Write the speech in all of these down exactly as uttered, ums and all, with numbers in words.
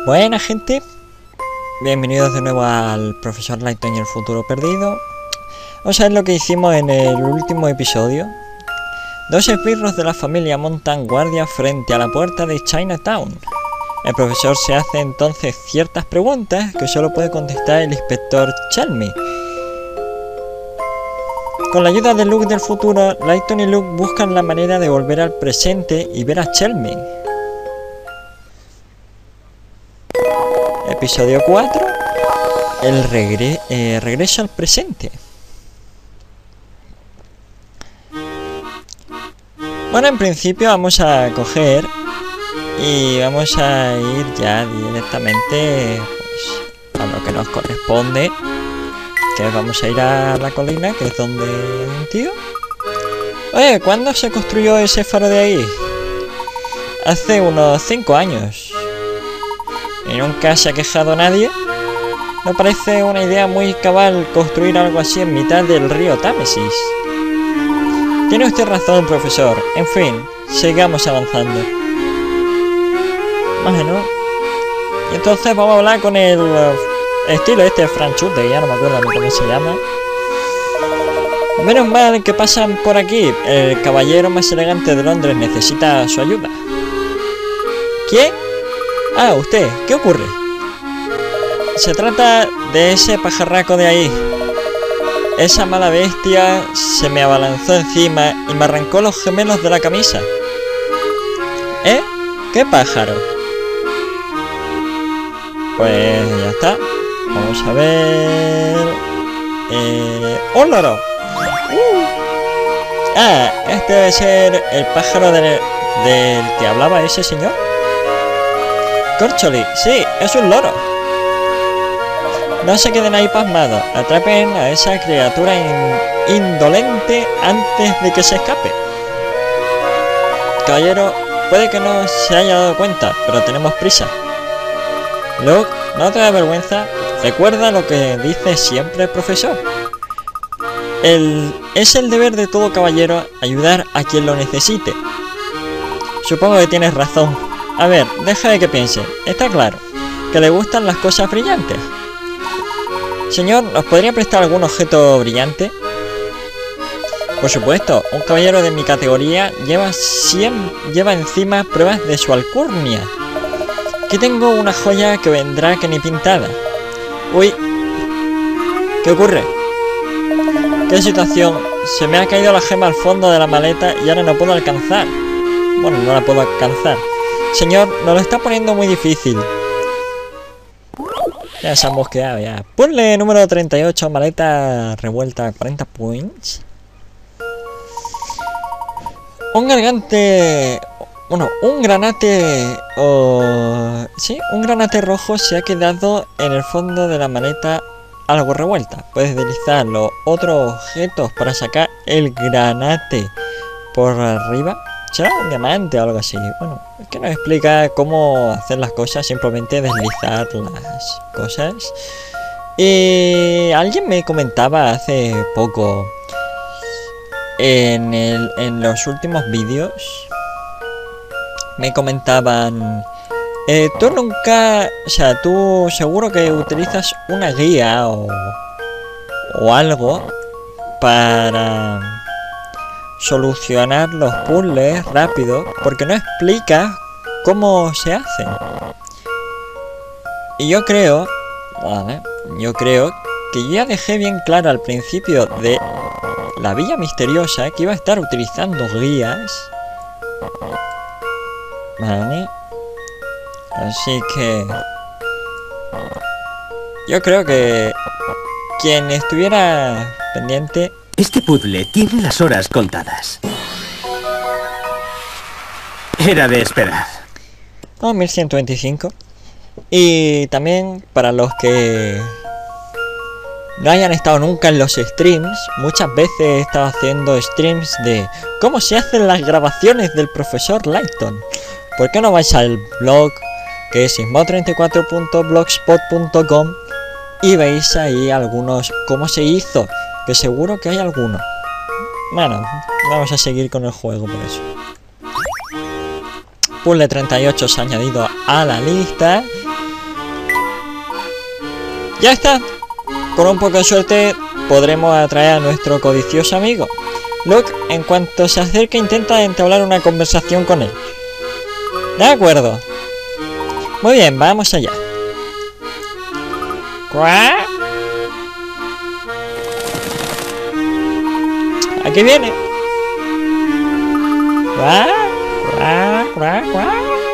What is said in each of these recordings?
Buena gente, bienvenidos de nuevo al Profesor Layton y el futuro perdido. Vamos a ver lo que hicimos en el último episodio. Dos esbirros de la familia montan guardia frente a la puerta de Chinatown. El profesor se hace entonces ciertas preguntas que solo puede contestar el inspector Chelmy. Con la ayuda de Luke del futuro, Layton y Luke buscan la manera de volver al presente y ver a Chelmy. Episodio cuatro. El regre eh, regreso al presente. Bueno, en principio vamos a coger y vamos a ir ya directamente pues, a lo que nos corresponde, que vamos a ir a la colina, que es donde hay un tío. Oye, ¿cuándo se construyó ese faro de ahí? Hace unos cinco años. ¿Y nunca se ha quejado nadie? Me parece una idea muy cabal construir algo así en mitad del río Támesis. Tiene usted razón, profesor. En fin, sigamos avanzando. Bueno, entonces vamos a hablar con el uh, estilo este franchute, ya no me acuerdo ni cómo se llama. Menos mal que pasan por aquí. El caballero más elegante de Londres necesita su ayuda. ¿Quién? Ah, usted. ¿Qué ocurre? Se trata de ese pajarraco de ahí. Esa mala bestia se me abalanzó encima y me arrancó los gemelos de la camisa. ¿Eh? ¿Qué pájaro? Pues ya está. Vamos a ver... Eh... ¡Un loro! Uh. Ah, este debe ser el pájaro del, del que hablaba ese señor. Corcholi, sí, es un loro. No se queden ahí pasmados. Atrapen a esa criatura in indolente antes de que se escape. Caballero, puede que no se haya dado cuenta, pero tenemos prisa. Luke, no te da vergüenza. Recuerda lo que dice siempre el profesor. El, es el deber de todo caballero ayudar a quien lo necesite. Supongo que tienes razón. A ver, deja de que piense. Está claro que le gustan las cosas brillantes. Señor, ¿nos podría prestar algún objeto brillante? Por supuesto, un caballero de mi categoría lleva, cien, lleva encima pruebas de su alcurnia. Aquí tengo una joya que vendrá que ni pintada. Uy, ¿qué ocurre? ¿Qué situación? Se me ha caído la gema al fondo de la maleta y ahora no puedo alcanzar. Bueno, no la puedo alcanzar. Señor, nos lo está poniendo muy difícil. Ya se han mosqueado ya. Ponle número treinta y ocho, maleta revuelta, cuarenta points. Un gargante... Bueno, un granate... Oh, sí, un granate rojo se ha quedado en el fondo de la maleta algo revuelta. Puedes deslizar los otros objetos para sacar el granate por arriba. ¿Será un diamante o algo así? Bueno, es que nos explica cómo hacer las cosas, simplemente deslizar las cosas. Y alguien me comentaba hace poco en, el, en los últimos vídeos, me comentaban, eh, tú nunca, o sea, tú seguro que utilizas una guía o, o algo para solucionar los puzzles rápido, porque no explica cómo se hacen. Y yo creo, vale, yo creo que yo ya dejé bien claro al principio de la Villa Misteriosa que iba a estar utilizando guías. Vale. Así que yo creo que quien estuviera pendiente... Este puzzle tiene las horas contadas. Era de esperar. Oh, mil ciento veinticinco. Y también para los que no hayan estado nunca en los streams, muchas veces he estado haciendo streams de cómo se hacen las grabaciones del profesor Layton. ¿Por qué no vais al blog, que es ismo treinta y cuatro punto blogspot punto com, y veis ahí algunos cómo se hizo? Que seguro que hay alguno. Bueno, vamos a seguir con el juego por eso. Puzzle treinta y ocho se ha añadido a la lista. Ya está. Con un poco de suerte podremos atraer a nuestro codicioso amigo. Luke, en cuanto se acerque, intenta entablar una conversación con él. De acuerdo. Muy bien, vamos allá. ¿Cuá? Aquí viene. ¿Cuá? ¿Cuá? ¿Cuá? ¿Cuá?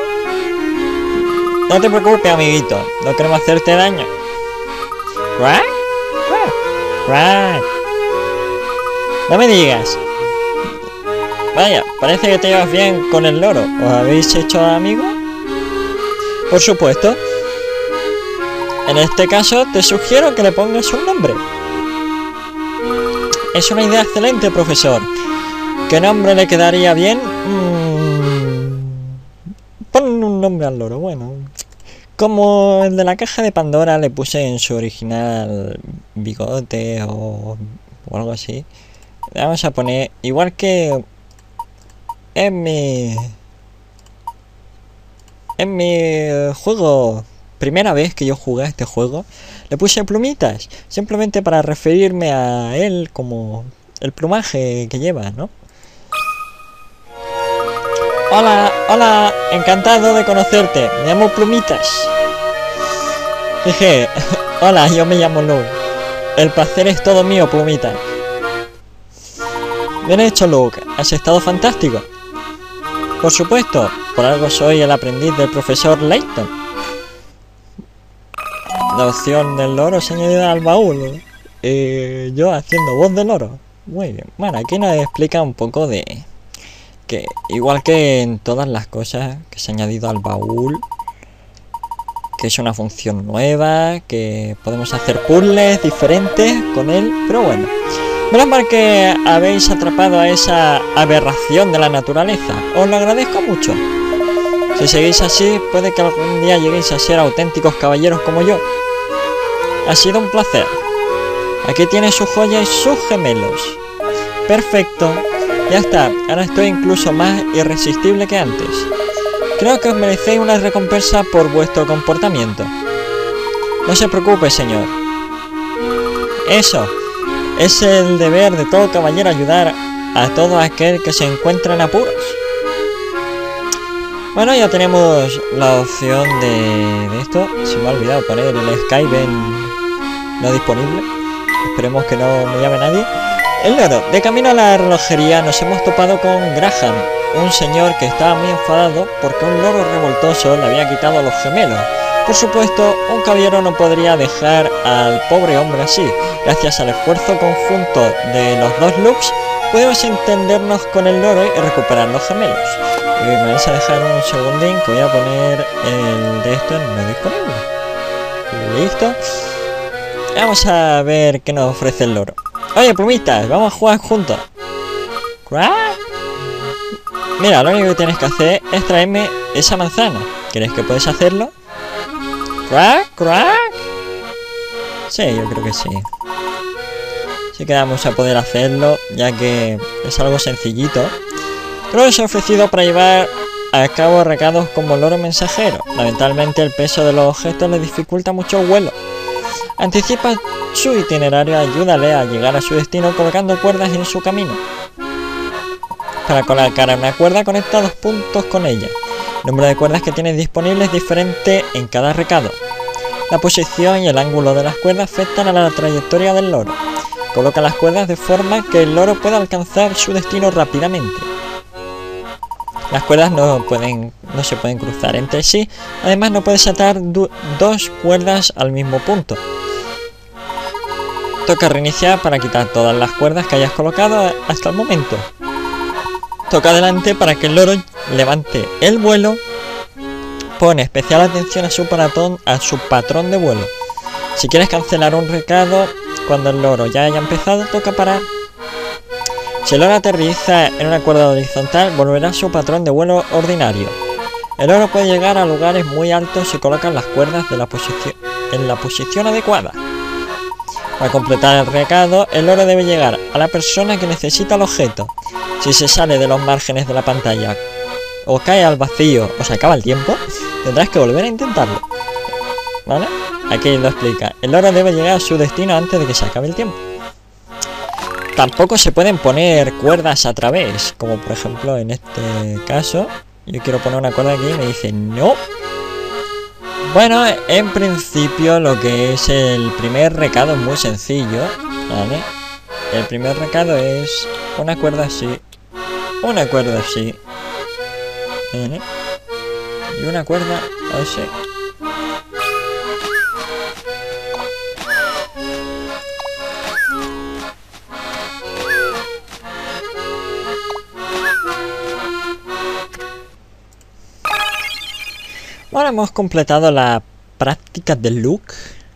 No te preocupes, amiguito. No queremos hacerte daño. ¿Cuá? ¿Cuá? ¿Cuá? No me digas. Vaya, parece que te llevas bien con el loro. ¿Os habéis hecho amigos? Por supuesto. En este caso, te sugiero que le pongas un nombre. Es una idea excelente, profesor. ¿Qué nombre le quedaría bien? Mm... Pon un nombre al loro, bueno. Como el de la caja de Pandora le puse en su original bigote o, o algo así. Vamos a poner, igual que en mi... En mi juego, primera vez que yo jugué a este juego, le puse plumitas, simplemente para referirme a él como el plumaje que lleva, ¿no? Hola, hola, encantado de conocerte, me llamo Plumitas. Jeje, hola, yo me llamo Luke. El placer es todo mío, Plumitas. Bien hecho, Luke, has estado fantástico. Por supuesto, por algo soy el aprendiz del profesor Layton. La opción del loro se añadió al baúl. Y yo haciendo voz del loro. Muy bien. Bueno, aquí nos explica un poco de... que igual que en todas las cosas que se ha añadido al baúl, que es una función nueva, que podemos hacer puzzles diferentes con él, pero bueno. Menos mal que habéis atrapado a esa aberración de la naturaleza. Os lo agradezco mucho. Si seguís así, puede que algún día lleguéis a ser auténticos caballeros como yo. Ha sido un placer. Aquí tiene su joya y sus gemelos. Perfecto. Ya está. Ahora estoy incluso más irresistible que antes. Creo que os merecéis una recompensa por vuestro comportamiento. No se preocupe, señor. Eso. Es el deber de todo caballero ayudar a todo aquel que se encuentra en apuros. Bueno, ya tenemos la opción de, de esto. Se me ha olvidado poner el Skype en no disponible. Esperemos que no me llame nadie. El loro. De camino a la relojería nos hemos topado con Graham, un señor que estaba muy enfadado porque un loro revoltoso le había quitado los gemelos. Por supuesto, un caballero no podría dejar al pobre hombre así. Gracias al esfuerzo conjunto de los dos Lukes, podemos entendernos con el loro y recuperar los gemelos. Y me vais a dejar un segundín que voy a poner el de esto en no disponible. Listo. Vamos a ver qué nos ofrece el loro. Oye, Plumitas, vamos a jugar juntos. ¿Cuál? Mira, lo único que tienes que hacer es traerme esa manzana. ¿Crees que puedes hacerlo? ¿Crack? ¿Crack? Sí, yo creo que sí. Sí que vamos a poder hacerlo, ya que es algo sencillito. Pero os he ofrecido para llevar a cabo recados como loro mensajero. Lamentablemente el peso de los objetos le dificulta mucho el vuelo. Anticipa su itinerario, ayúdale a llegar a su destino colocando cuerdas en su camino. Para colocar una cuerda, conecta dos puntos con ella. El número de cuerdas que tienes disponible es diferente en cada recado. La posición y el ángulo de las cuerdas afectan a la trayectoria del loro. Coloca las cuerdas de forma que el loro pueda alcanzar su destino rápidamente. Las cuerdas no, pueden, no se pueden cruzar entre sí. Además, no puedes atar dos cuerdas al mismo punto. Toca reiniciar para quitar todas las cuerdas que hayas colocado hasta el momento. Toca adelante para que el loro levante el vuelo. Pone especial atención a su, patrón, a su patrón de vuelo. Si quieres cancelar un recado cuando el loro ya haya empezado, toca parar. Si el loro aterriza en una cuerda horizontal, volverá a su patrón de vuelo ordinario. El loro puede llegar a lugares muy altos si colocan las cuerdas de la posición, en la posición adecuada. Para completar el recado, el loro debe llegar a la persona que necesita el objeto. Si se sale de los márgenes de la pantalla o cae al vacío o se acaba el tiempo, tendrás que volver a intentarlo. ¿Vale? aquí lo explica. El loro debe llegar a su destino antes de que se acabe el tiempo. Tampoco se pueden poner cuerdas a través, como por ejemplo en este caso. Yo quiero poner una cuerda aquí y me dice no. Bueno, en principio lo que es el primer recado es muy sencillo, ¿vale? El primer recado es una cuerda así, una cuerda así, ¿vale? Y una cuerda así. Bueno, hemos completado la práctica de Luke.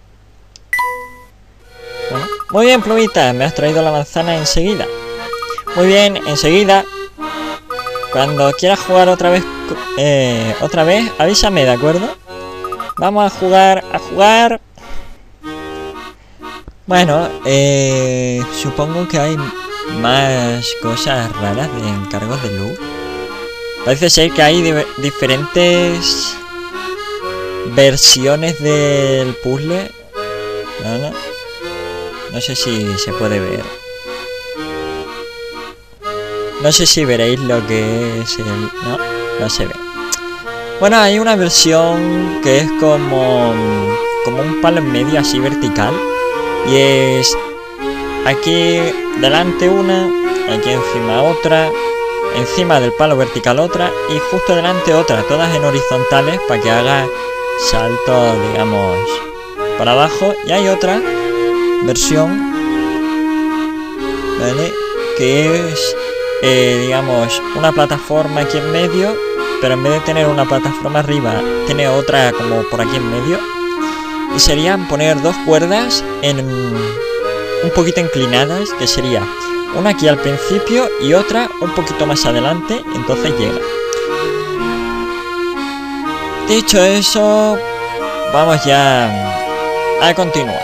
Bueno, muy bien, plumita, me has traído la manzana enseguida. Muy bien, enseguida. Cuando quieras jugar otra vez, eh, otra vez, avísame, ¿de acuerdo? Vamos a jugar, a jugar. Bueno, eh, supongo que hay más cosas raras de encargos de Luke. Parece ser que hay di diferentes versiones del puzzle. ¿Vale? No sé si se puede ver. No sé si veréis lo que es el... No, no se ve. Bueno, hay una versión que es como... Como un palo en medio así vertical. Y es... Aquí delante una, aquí encima otra, encima del palo vertical otra y justo delante otra, todas en horizontales para que haga salto, digamos, para abajo. Y hay otra versión, ¿vale? Que es, eh, digamos, una plataforma aquí en medio, pero en vez de tener una plataforma arriba, tiene otra como por aquí en medio. Y serían poner dos cuerdas en un poquito inclinadas, que sería una aquí al principio y otra un poquito más adelante, entonces llega. Dicho eso, vamos ya a continuar.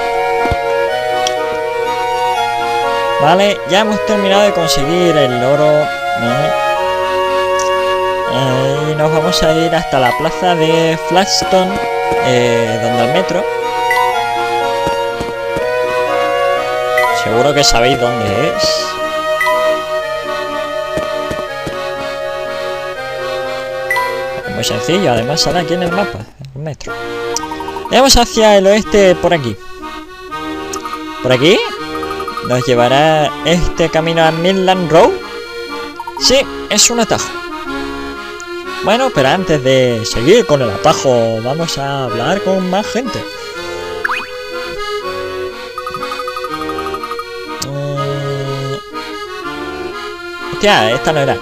Vale, ya hemos terminado de conseguir el loro, ¿vale? Eh, y nos vamos a ir hasta la plaza de Flagstone, eh, donde el metro. Seguro que sabéis dónde es. Muy sencillo, además sale aquí en el mapa, el metro. Vamos hacia el oeste por aquí. ¿Por aquí? ¿Nos llevará este camino a Midland Road? Sí, es un atajo. Bueno, pero antes de seguir con el atajo, vamos a hablar con más gente. Uh... Hostia, esta no era.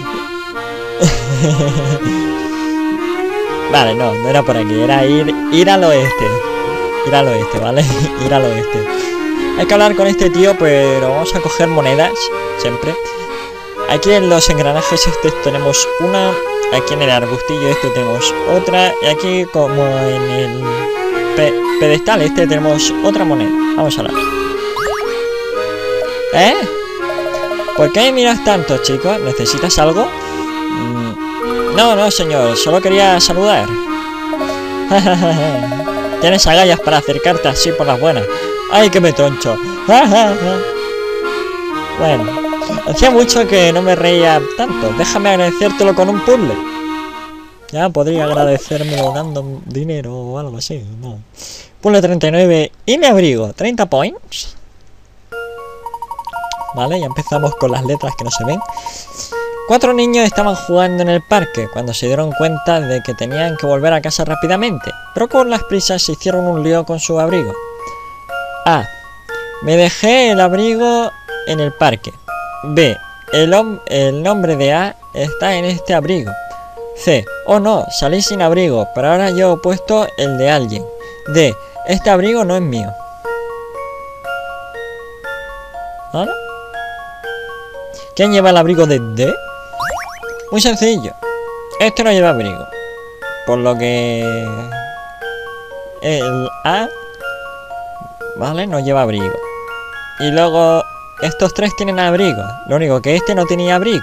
Vale, no, no era por aquí, era ir, ir al oeste. Ir al oeste, ¿vale? Ir al oeste. Hay que hablar con este tío, pero vamos a coger monedas, siempre. Aquí en los engranajes estos tenemos una. Aquí en el arbustillo este tenemos otra. Y aquí como en el pe pedestal este tenemos otra moneda. Vamos a hablar. ¿Eh? ¿Por qué me miras tanto, chicos? ¿Necesitas algo? Mm, no, no, señor. Solo quería saludar. Tienes agallas para acercarte así por las buenas. ¡Ay, que me troncho! Bueno, hacía mucho que no me reía tanto. Déjame agradecértelo con un puzzle. Ya podría agradecérmelo dando dinero o algo así, no. Puzzle treinta y nueve y me abrigo. treinta points. Vale, ya empezamos con las letras que no se ven. Cuatro niños estaban jugando en el parque cuando se dieron cuenta de que tenían que volver a casa rápidamente. Pero con las prisas se hicieron un lío con su abrigo. A. Me dejé el abrigo en el parque. B. El, el nombre de A está en este abrigo. C. Oh no, salí sin abrigo, pero ahora yo he puesto el de alguien. D. Este abrigo no es mío. ¿Vale? ¿Quién lleva el abrigo de D? Muy sencillo. Este no lleva abrigo. Por lo que... el A... Vale, no lleva abrigo. Y luego estos tres tienen abrigo. Lo único que este no tenía abrigo.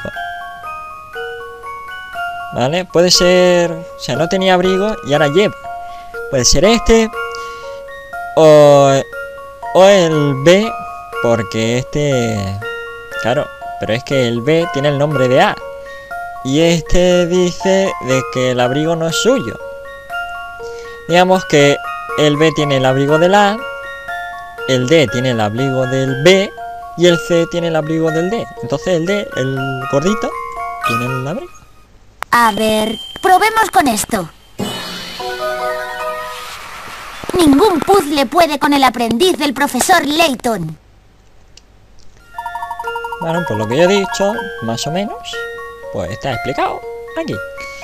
Vale, puede ser... O sea, no tenía abrigo y ahora lleva. Puede ser este. O, o el B, porque este... Claro, pero es que el B tiene el nombre de A. Y este dice de que el abrigo no es suyo. Digamos que el B tiene el abrigo del A, el D tiene el abrigo del B y el C tiene el abrigo del D. Entonces el D, el gordito, tiene el abrigo. A ver, probemos con esto. Ningún puzzle puede con el aprendiz del profesor Layton. Bueno, por lo que yo he dicho, más o menos, pues está explicado aquí.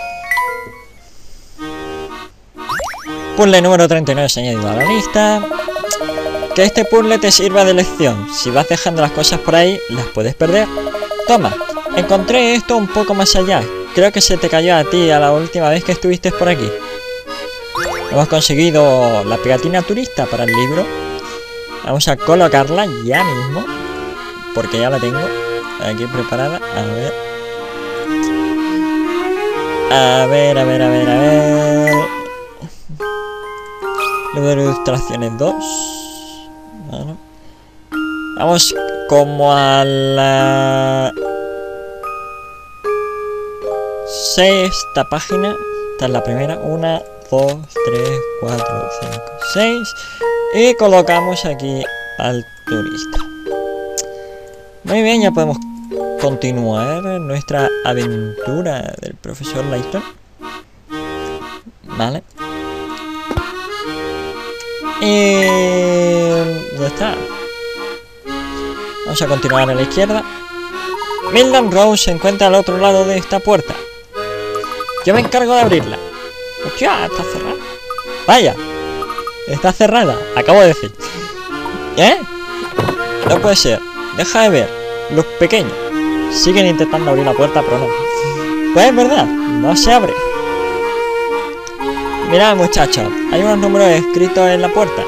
Puzzle número treinta y nueve se ha añadido a la lista. Que este puzzle te sirva de lección. Si vas dejando las cosas por ahí, las puedes perder. Toma, encontré esto un poco más allá. Creo que se te cayó a ti a la última vez que estuviste por aquí. Hemos conseguido la pegatina turista para el libro. Vamos a colocarla ya mismo, porque ya la tengo aquí preparada. A ver. A ver, a ver, a ver, a ver. Número de ilustraciones dos. Bueno. Vamos como a la sexta página. Esta es la primera. Una, dos, tres, cuatro, cinco, seis. Y colocamos aquí al turista. Muy bien, ya podemos continuar nuestra aventura del profesor Layton. Vale. Y ya está. Vamos a continuar a la izquierda. Milton Rose se encuentra al otro lado de esta puerta. Yo me encargo de abrirla. Hostia, está cerrada. Vaya, está cerrada, acabo de decir. ¿Eh? No puede ser. Deja de ver. Los pequeños siguen intentando abrir la puerta, pero no. Pues es verdad, no se abre. Mirad, muchachos, hay unos números escritos en la puerta.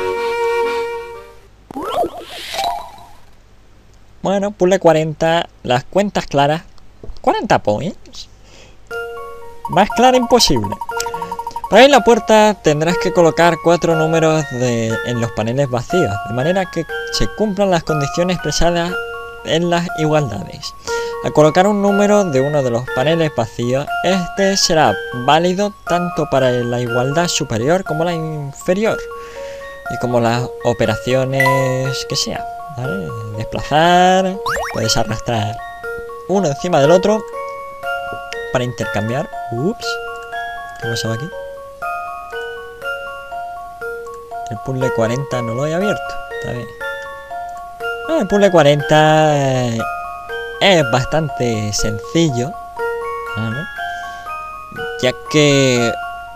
Bueno, puzzle cuarenta, las cuentas claras. cuarenta points. Más clara imposible. Para abrir la puerta tendrás que colocar cuatro números de, en los paneles vacíos, de manera que se cumplan las condiciones expresadas en las igualdades. Al colocar un número de uno de los paneles vacíos, este será válido tanto para la igualdad superior como la inferior, y como las operaciones que sean, ¿vale? Desplazar, puedes arrastrar uno encima del otro para intercambiar. Ups, ¿qué pasaba aquí? El puzzle cuarenta no lo he abierto, está bien. El puzzle cuarenta es bastante sencillo, ¿vale? Ya que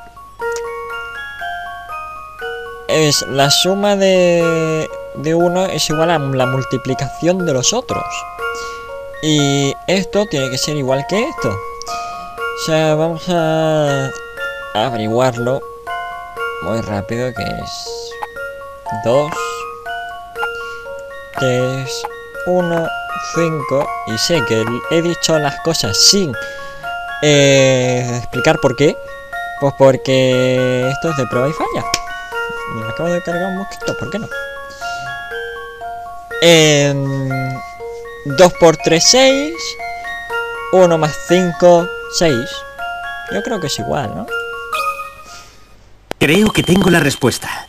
es la suma de, de uno es igual a la multiplicación de los otros. Y esto tiene que ser igual que esto. O sea, vamos a averiguarlo muy rápido, que es dos, tres, uno, cinco. Y sé que he dicho las cosas sin eh, explicar por qué. Pues porque esto es de prueba y falla. Me acabo de cargar un mosquito, ¿por qué no? Eh, dos por tres, seis. uno más cinco, seis. Yo creo que es igual, ¿no? Creo que tengo la respuesta.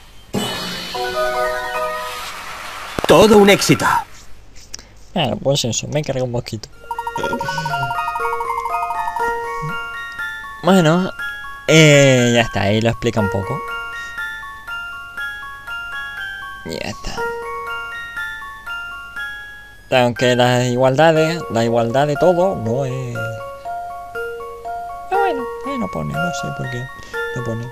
Todo un éxito. Ah, pues eso, me cargo un mosquito. Bueno, eh, ya está, ahí lo explica un poco. Ya está. Aunque las igualdades, la igualdad de todo no es... Pero bueno, eh, no pone, no sé por qué no pone.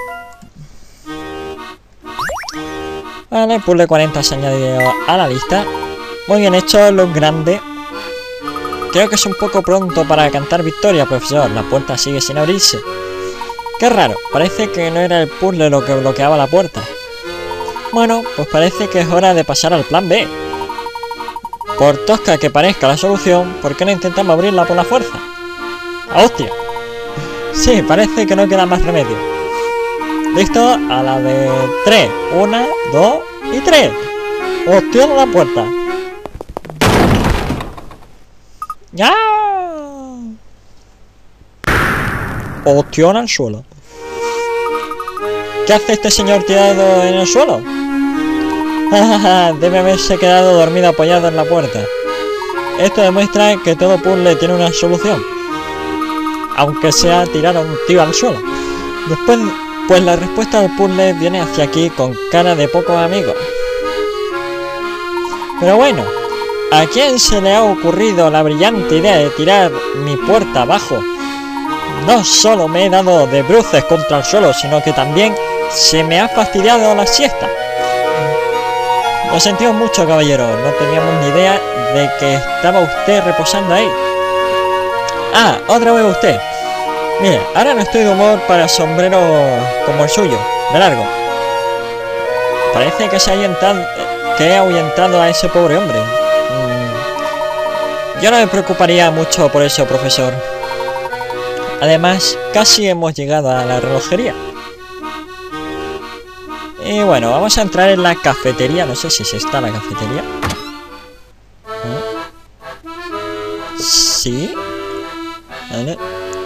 Vale, el puzzle cuarenta se ha añadido a la lista. Muy bien hecho, los grandes. Creo que es un poco pronto para cantar victoria, profesor. La puerta sigue sin abrirse. Qué raro, parece que no era el puzzle lo que bloqueaba la puerta. Bueno, pues parece que es hora de pasar al plan B. Por tosca que parezca la solución, ¿por qué no intentamos abrirla por la fuerza? ¡Ah, hostia! Sí, parece que no queda más remedio. Listo, a la de tres. Una, dos y tres. ¡Hostia, la puerta! ¡Ya! ¡Hostia, en el suelo! ¿Qué hace este señor tirado en el suelo? Debe haberse quedado dormido apoyado en la puerta. Esto demuestra que todo puzzle tiene una solución, aunque sea tirar a un tío al suelo. Después, pues la respuesta del puzzle viene hacia aquí con cara de pocos amigos. Pero bueno, ¿a quién se le ha ocurrido la brillante idea de tirar mi puerta abajo? No solo me he dado de bruces contra el suelo, sino que también se me ha fastidiado la siesta. Lo sentimos mucho, caballero. No teníamos ni idea de que estaba usted reposando ahí. Ah, otra vez usted. Mire, ahora no estoy de humor para sombreros como el suyo, de largo. Parece que se ha ahuyentado, que he ahuyentado a ese pobre hombre. Mm, yo no me preocuparía mucho por eso, profesor. Además, casi hemos llegado a la relojería. Y bueno, vamos a entrar en la cafetería. No sé si se está la cafetería. ¿Eh? Sí. Vale.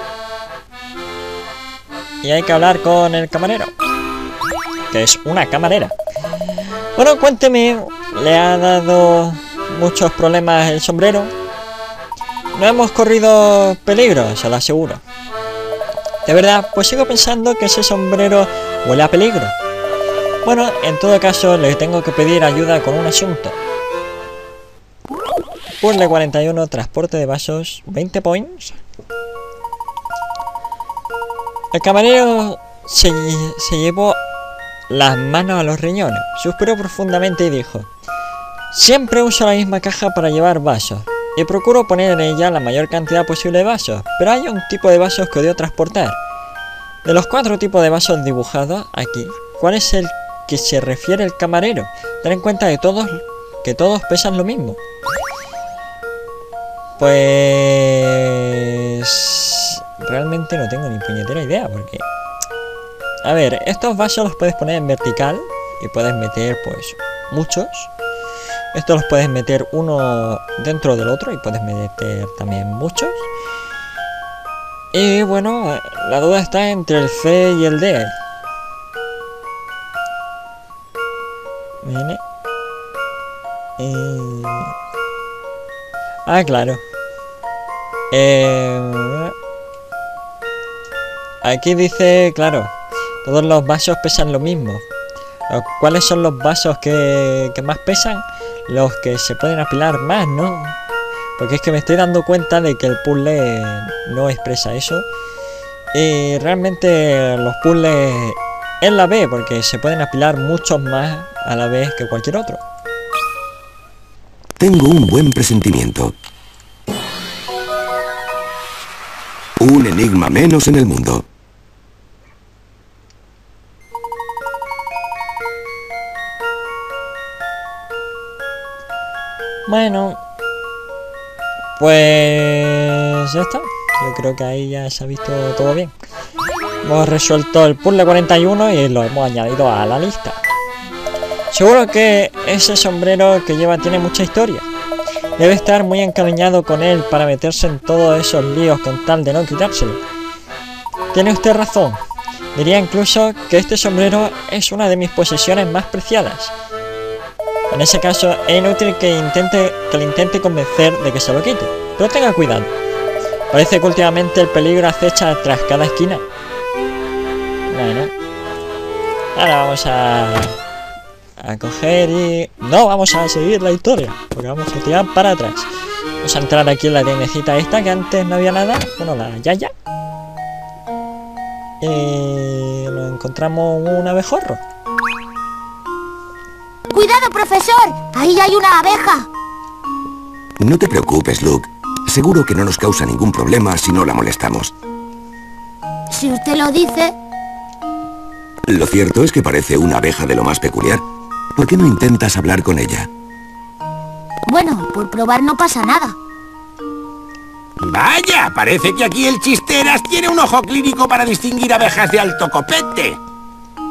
Y hay que hablar con el camarero, que es una camarera. Bueno, cuénteme, ¿le ha dado muchos problemas el sombrero? No hemos corrido peligro, se lo aseguro. De verdad, pues sigo pensando que ese sombrero huele a peligro. Bueno, en todo caso, le tengo que pedir ayuda con un asunto. Puzzle cuarenta y uno, transporte de vasos, veinte points. El camarero se, se llevó las manos a los riñones, suspiró profundamente y dijo: siempre uso la misma caja para llevar vasos, y procuro poner en ella la mayor cantidad posible de vasos, pero hay un tipo de vasos que odio transportar. De los cuatro tipos de vasos dibujados aquí, ¿cuál es el que se refiere el camarero? Ten en cuenta que todos, que todos pesan lo mismo. Pues... realmente no tengo ni puñetera idea, porque... a ver, estos vasos los puedes poner en vertical y puedes meter, pues, muchos. Estos los puedes meter uno dentro del otro y puedes meter también muchos. Y bueno, la duda está entre el C y el D. Viene. Eh... Ah, claro. Eh... Aquí dice, claro, todos los vasos pesan lo mismo. ¿Cuáles son los vasos que, que más pesan? Los que se pueden apilar más, ¿no? Porque es que me estoy dando cuenta de que el puzzle no expresa eso. Y realmente los puzzles es la B, porque se pueden apilar muchos más a la vez que cualquier otro. Tengo un buen presentimiento. Un enigma menos en el mundo. Bueno, pues ya está. Yo creo que ahí ya se ha visto todo bien. Hemos resuelto el puzzle cuarenta y uno y lo hemos añadido a la lista. Seguro que ese sombrero que lleva tiene mucha historia. Debe estar muy encariñado con él para meterse en todos esos líos con tal de no quitárselo. Tiene usted razón. Diría incluso que este sombrero es una de mis posesiones más preciadas. En ese caso, es inútil que, intente, que le intente convencer de que se lo quite. Pero tenga cuidado. Parece que últimamente el peligro acecha tras cada esquina. Bueno. Ahora vamos a... a coger y... no, vamos a seguir la historia, porque vamos a tirar para atrás. Vamos a entrar aquí en la tiendecita esta, que antes no había nada. Bueno, la Yaya. Y... nos encontramos un abejorro. ¡Cuidado, profesor! ¡Ahí hay una abeja! No te preocupes, Luke. Seguro que no nos causa ningún problema si no la molestamos. Si usted lo dice... Lo cierto es que parece una abeja de lo más peculiar. ¿Por qué no intentas hablar con ella? Bueno, por probar no pasa nada. Vaya, parece que aquí el Chisteras tiene un ojo clínico para distinguir abejas de alto copete.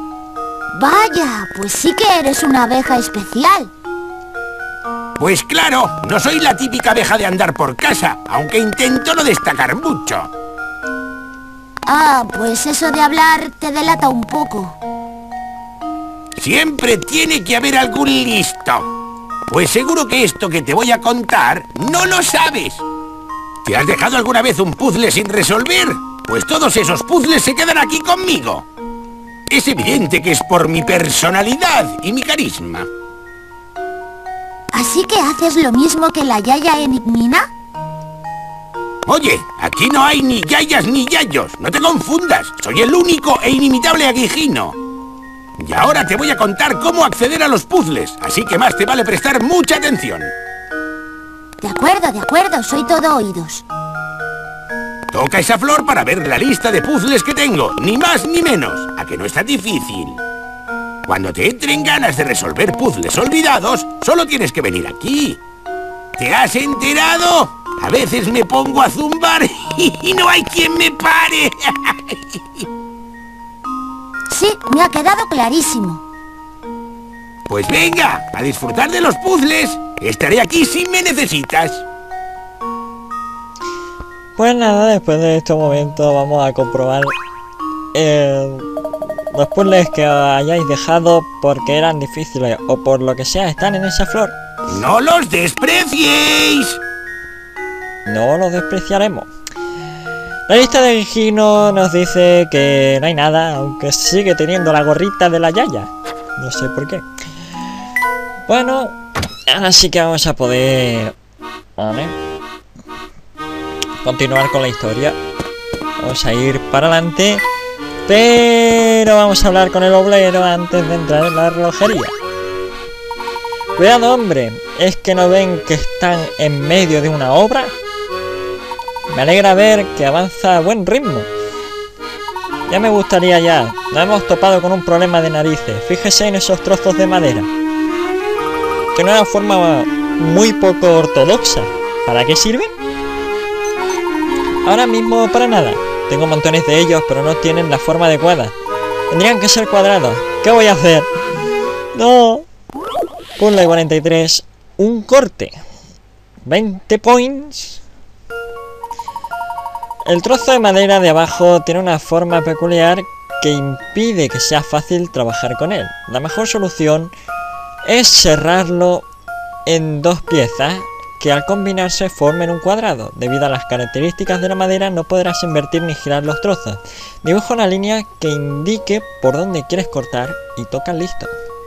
Vaya, pues sí que eres una abeja especial. Pues claro, no soy la típica abeja de andar por casa, aunque intento no destacar mucho. Ah, pues eso de hablar te delata un poco. Siempre tiene que haber algún listo. Pues seguro que esto que te voy a contar no lo sabes. ¿Te has dejado alguna vez un puzzle sin resolver? Pues todos esos puzzles se quedan aquí conmigo. Es evidente que es por mi personalidad y mi carisma. ¿Así que haces lo mismo que la Yaya Enigmina? Oye, aquí no hay ni yayas ni yayos. No te confundas. Soy el único e inimitable aguijino. Y ahora te voy a contar cómo acceder a los puzzles. Así que más te vale prestar mucha atención. De acuerdo, de acuerdo. Soy todo oídos. Toca esa flor para ver la lista de puzzles que tengo. Ni más ni menos. ¿A que no está difícil? Cuando te entren ganas de resolver puzzles olvidados, solo tienes que venir aquí. ¿Te has enterado? A veces me pongo a zumbar y no hay quien me pare. Sí, me ha quedado clarísimo. Pues venga, a disfrutar de los puzzles. Estaré aquí si me necesitas. Pues nada, después de este momento vamos a comprobar eh, los puzzles que os hayáis dejado porque eran difíciles o por lo que sea están en esa flor. ¡No los despreciéis! No los despreciaremos. La lista de Gino nos dice que no hay nada, aunque sigue teniendo la gorrita de la Yaya. No sé por qué. Bueno, ahora sí que vamos a poder... Vale. Continuar con la historia. Vamos a ir para adelante. Pero vamos a hablar con el obrero antes de entrar en la relojería. Cuidado, hombre. ¿Es que no ven que están en medio de una obra? Me alegra ver que avanza a buen ritmo. Ya me gustaría ya. Nos hemos topado con un problema de narices. Fíjese en esos trozos de madera. Que no es una forma muy poco ortodoxa. ¿Para qué sirven? Ahora mismo para nada. Tengo montones de ellos, pero no tienen la forma adecuada. Tendrían que ser cuadrados. ¿Qué voy a hacer? No. Puzzle cuarenta y tres. Un corte. veinte points. El trozo de madera de abajo tiene una forma peculiar que impide que sea fácil trabajar con él. La mejor solución es cerrarlo en dos piezas que al combinarse formen un cuadrado. Debido a las características de la madera no podrás invertir ni girar los trozos. Dibuja una línea que indique por dónde quieres cortar y toca listo.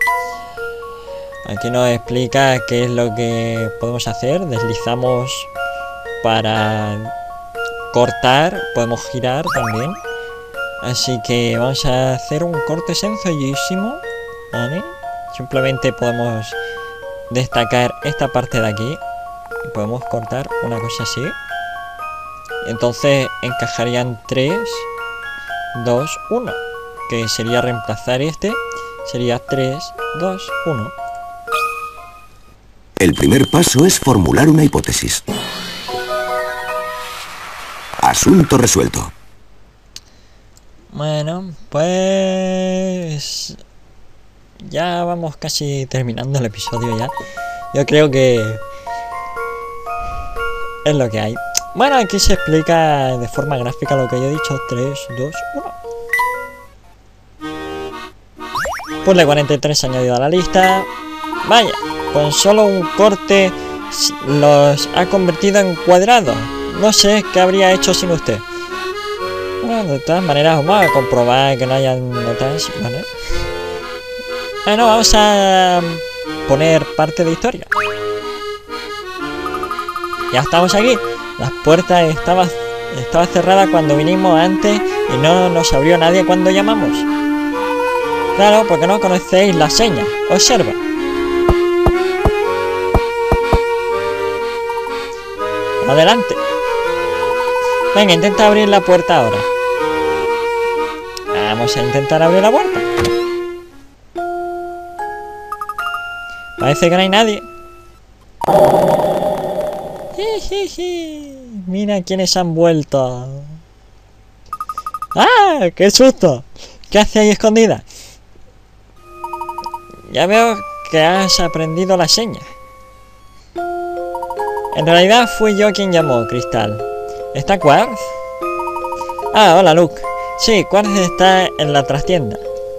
Aquí nos explica qué es lo que podemos hacer. Deslizamos para cortar, podemos girar también. Así que vamos a hacer un corte sencillísimo, ¿vale? Simplemente podemos destacar esta parte de aquí y podemos cortar una cosa así. Entonces encajarían tres, dos, uno, que sería reemplazar este. Sería tres, dos, uno. El primer paso es formular una hipótesis. Asunto resuelto. Bueno, pues... ya vamos casi terminando el episodio ya. Yo creo que... es lo que hay. Bueno, aquí se explica de forma gráfica lo que yo he dicho. tres, dos, uno. Puzzle cuarenta y tres añadido a la lista. Vaya, con solo un corte los ha convertido en cuadrados. No sé qué habría hecho sin usted. Bueno, de todas maneras vamos a comprobar que no hayan notas, ¿vale? Bueno, vamos a poner parte de historia. Ya estamos aquí. La puerta estaba, estaba cerrada cuando vinimos antes y no nos abrió nadie cuando llamamos. Claro, porque no conocéis la seña. Observa. Adelante. Venga, intenta abrir la puerta ahora. Vamos a intentar abrir la puerta. Parece que no hay nadie. Jijiji. Mira quiénes han vuelto. ¡Ah! ¡Qué susto! ¿Qué hace ahí escondida? Ya veo que has aprendido la seña. En realidad fui yo quien llamó, Cristal. ¿Está Quartz? Ah, hola, Luke. Sí, Quartz está en la trastienda.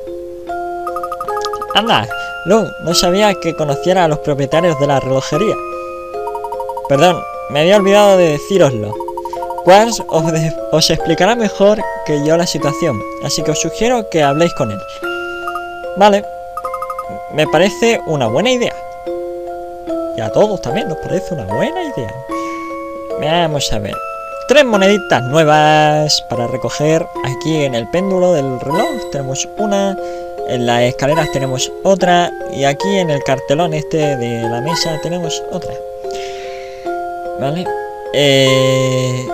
Anda, Luke, no sabía que conociera a los propietarios de la relojería. Perdón, me había olvidado de decíroslo. Quartz os, os explicará mejor que yo la situación, así que os sugiero que habléis con él. Vale, me parece una buena idea. Y a todos también nos parece una buena idea. Vamos a ver. Tres moneditas nuevas para recoger. Aquí en el péndulo del reloj tenemos una. En las escaleras tenemos otra. Y aquí en el cartelón este de la mesa tenemos otra. Vale. Eh...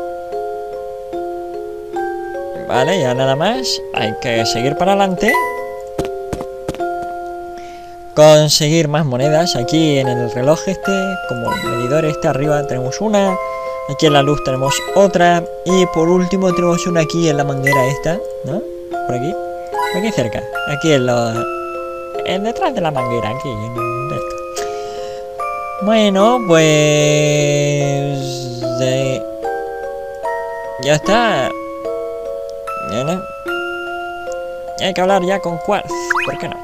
Vale, ya nada más. Hay que seguir para adelante. Conseguir más monedas. Aquí en el reloj este, como el medidor este arriba tenemos una. Aquí en la luz tenemos otra. Y por último tenemos una aquí en la manguera esta, ¿no? Por aquí. Por aquí cerca. Aquí en lo... En detrás de la manguera, aquí. En esto. Bueno, pues... De... Ya está. Ya no. Hay que hablar ya con Quartz. ¿Por qué no?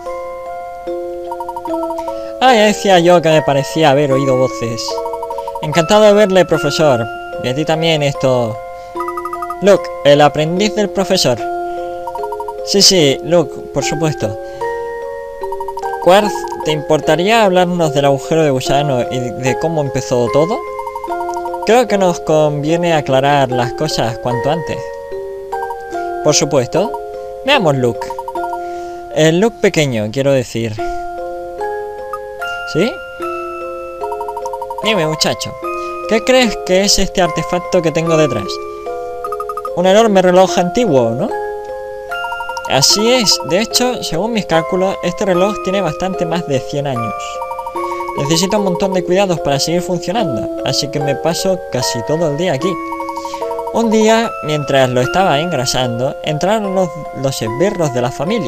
Ah, ya decía yo que me parecía haber oído voces. Encantado de verle, profesor. Y a ti también esto... Luke, el aprendiz del profesor. Sí, sí, Luke, por supuesto. Quartz, ¿te importaría hablarnos del agujero de gusano y de cómo empezó todo? Creo que nos conviene aclarar las cosas cuanto antes. Por supuesto. Veamos Luke. El Luke pequeño, quiero decir. ¿Sí? Dime, muchacho, ¿qué crees que es este artefacto que tengo detrás? Un enorme reloj antiguo, ¿no? Así es. De hecho, según mis cálculos, este reloj tiene bastante más de cien años. Necesita un montón de cuidados para seguir funcionando, así que me paso casi todo el día aquí. Un día, mientras lo estaba engrasando, entraron los, los esbirros de la familia.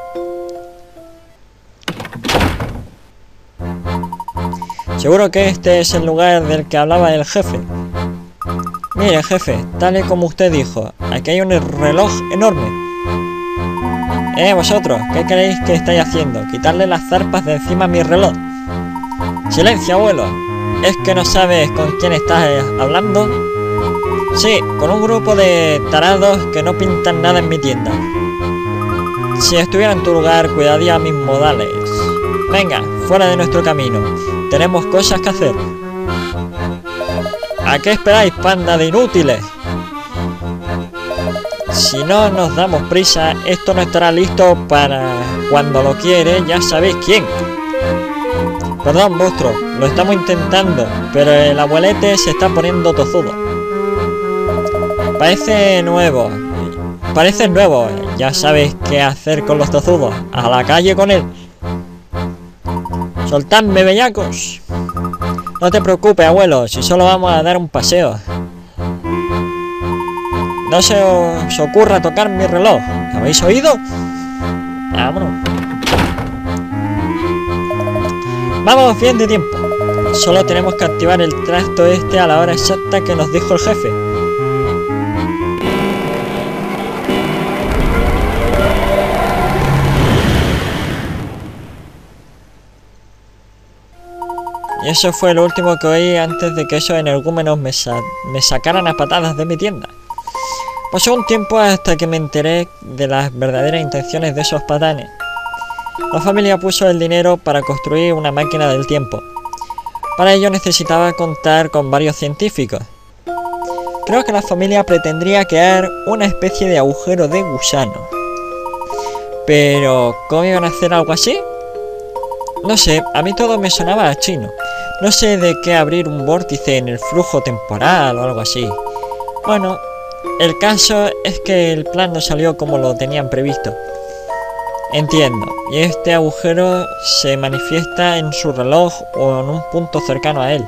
Seguro que este es el lugar del que hablaba el jefe. Mire, jefe, tal y como usted dijo, aquí hay un reloj enorme. Eh, vosotros, ¿qué creéis que estáis haciendo? ¿Quitarle las zarpas de encima a mi reloj? Silencio, abuelo. ¿Es que no sabes con quién estás hablando? Sí, con un grupo de tarados que no pintan nada en mi tienda. Si estuviera en tu lugar, cuidaría mis modales. Venga, fuera de nuestro camino. Tenemos cosas que hacer. ¿A qué esperáis, panda de inútiles? Si no nos damos prisa, esto no estará listo para cuando lo quiere, ya sabéis quién. Perdón, monstruo, lo estamos intentando, pero el abuelete se está poniendo tozudo. Parece nuevo. Parece nuevo. Ya sabéis qué hacer con los tozudos. A la calle con él. ¡Soltadme, bellacos! No te preocupes, abuelo, si solo vamos a dar un paseo. No se os ocurra tocar mi reloj. ¿Habéis oído? Vámonos. Vamos bien de tiempo. Solo tenemos que activar el trasto este a la hora exacta que nos dijo el jefe. Y eso fue lo último que oí antes de que esos energúmenos me, sa me sacaran a patadas de mi tienda. Pasó un tiempo hasta que me enteré de las verdaderas intenciones de esos patanes. La familia puso el dinero para construir una máquina del tiempo. Para ello necesitaba contar con varios científicos. Creo que la familia pretendía crear una especie de agujero de gusano. Pero, ¿cómo iban a hacer algo así? No sé, a mí todo me sonaba a chino. No sé de qué abrir un vórtice en el flujo temporal o algo así. Bueno, el caso es que el plan no salió como lo tenían previsto. Entiendo, y este agujero se manifiesta en su reloj o en un punto cercano a él.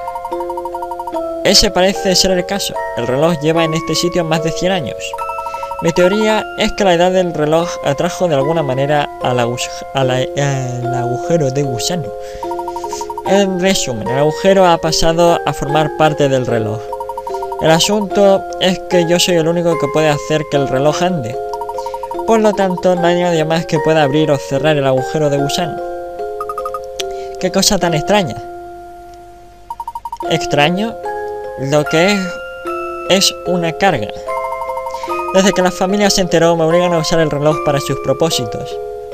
Ese parece ser el caso. El reloj lleva en este sitio más de cien años. Mi teoría es que la edad del reloj atrajo de alguna manera al, agu- a la- al agujero de gusano. En resumen, el agujero ha pasado a formar parte del reloj. El asunto es que yo soy el único que puede hacer que el reloj ande. Por lo tanto, no hay nadie más que pueda abrir o cerrar el agujero de gusano. ¡Qué cosa tan extraña! Extraño, lo que es, es una carga. Desde que la familia se enteró, me obligan a usar el reloj para sus propósitos.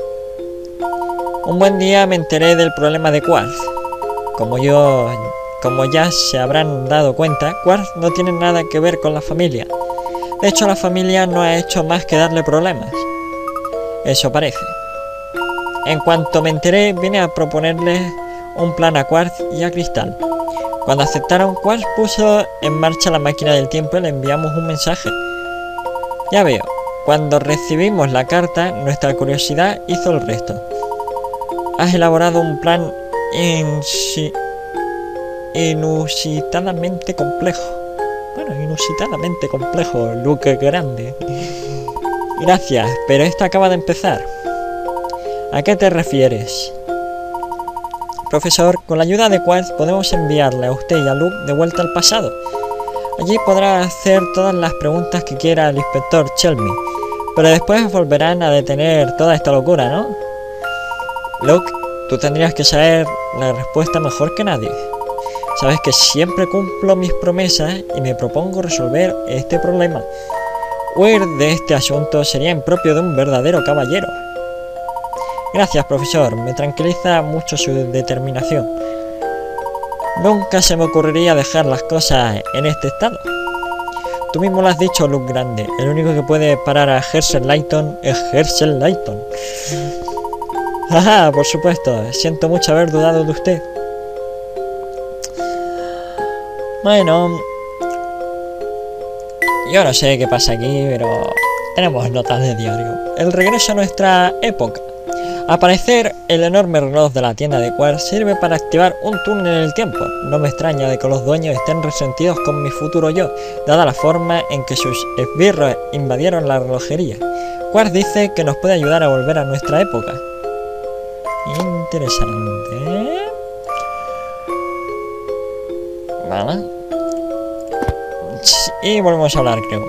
Un buen día me enteré del problema de Quartz. Como yo, como ya se habrán dado cuenta, Quartz no tiene nada que ver con la familia. De hecho, la familia no ha hecho más que darle problemas. Eso parece. En cuanto me enteré, vine a proponerles un plan a Quartz y a Cristal. Cuando aceptaron, Quartz puso en marcha la máquina del tiempo y le enviamos un mensaje. Ya veo, cuando recibimos la carta, nuestra curiosidad hizo el resto. Has elaborado un plan insi- inusitadamente complejo. Bueno, inusitadamente complejo, Luke Grande. Gracias, pero esto acaba de empezar. ¿A qué te refieres? Profesor, con la ayuda de Quartz podemos enviarle a usted y a Luke de vuelta al pasado. Allí podrá hacer todas las preguntas que quiera el inspector Chelmy, pero después volverán a detener toda esta locura, ¿no? Luke, tú tendrías que saber la respuesta mejor que nadie. Sabes que siempre cumplo mis promesas y me propongo resolver este problema. Huir de este asunto sería impropio de un verdadero caballero. Gracias, profesor. Me tranquiliza mucho su determinación. Nunca se me ocurriría dejar las cosas en este estado. Tú mismo lo has dicho, Luke Grande. El único que puede parar a Herschel Layton es Herschel Layton. Ajá, por supuesto. Siento mucho haber dudado de usted. Bueno, yo no sé qué pasa aquí, pero tenemos notas de diario. El regreso a nuestra época. Al parecer, el enorme reloj de la tienda de Quartz sirve para activar un túnel en el tiempo. No me extraña de que los dueños estén resentidos con mi futuro yo, dada la forma en que sus esbirros invadieron la relojería. Quartz dice que nos puede ayudar a volver a nuestra época. Interesante. Vale. Y volvemos a hablar, creo.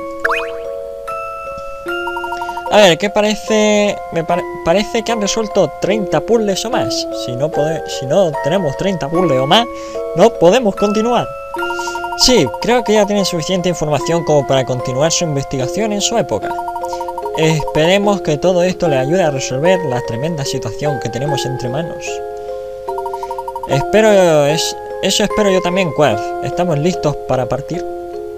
A ver, ¿qué parece? Me pare parece que han resuelto treinta puzzles o más. Si no, si no tenemos treinta puzzles o más, no podemos continuar. Sí, creo que ya tienen suficiente información como para continuar su investigación en su época. Esperemos que todo esto le ayude a resolver la tremenda situación que tenemos entre manos. Espero... Es, eso espero yo también, Quartz. ¿Estamos listos para partir?